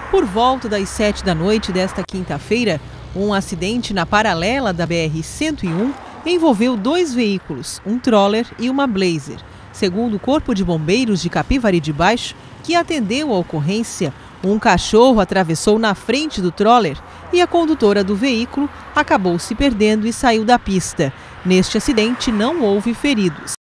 Por volta das 7 da noite desta quinta-feira, um acidente na paralela da BR-101 envolveu dois veículos, um Troller e uma Blazer. Segundo o Corpo de Bombeiros de Capivari de Baixo, que atendeu a ocorrência, um cachorro atravessou na frente do Troller e a condutora do veículo acabou se perdendo e saiu da pista. Neste acidente não houve feridos.